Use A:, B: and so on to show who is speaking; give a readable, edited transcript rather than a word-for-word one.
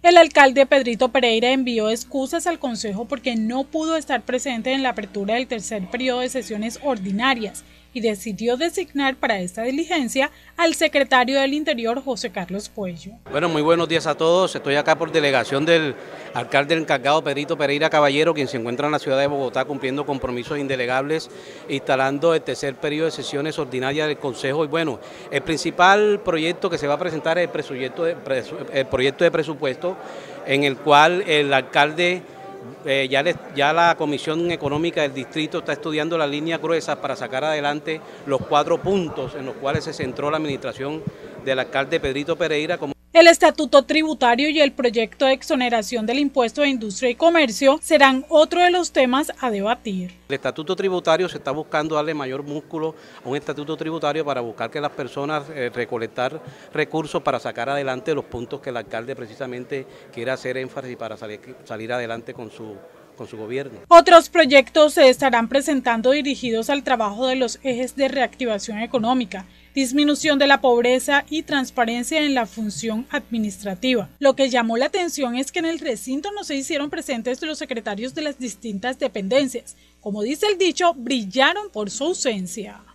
A: El alcalde Pedrito Pereira envió excusas al Consejo porque no pudo estar presente en la apertura del tercer periodo de sesiones ordinarias y decidió designar para esta diligencia al secretario del Interior, José Carlos Puello.
B: Bueno, muy buenos días a todos. Estoy acá por delegación del alcalde encargado Pedrito Pereira Caballero, quien se encuentra en la ciudad de Bogotá cumpliendo compromisos indelegables, instalando el tercer periodo de sesiones ordinarias del Consejo. Y bueno, el principal proyecto que se va a presentar es el proyecto de presupuesto, en el cual el alcalde ya la Comisión Económica del Distrito está estudiando las líneas gruesas para sacar adelante los 4 puntos en los cuales se centró la administración del alcalde Pedrito Pereira.
A: El estatuto tributario y el proyecto de exoneración del impuesto de industria y comercio serán otro de los temas a debatir.
B: El estatuto tributario se está buscando darle mayor músculo a un estatuto tributario para buscar que las personas recolectar recursos para sacar adelante los puntos que el alcalde precisamente quiere hacer énfasis para salir adelante con su gobierno.
A: Otros proyectos se estarán presentando dirigidos al trabajo de los ejes de reactivación económica, disminución de la pobreza y transparencia en la función administrativa. Lo que llamó la atención es que en el recinto no se hicieron presentes los secretarios de las distintas dependencias. Como dice el dicho, brillaron por su ausencia.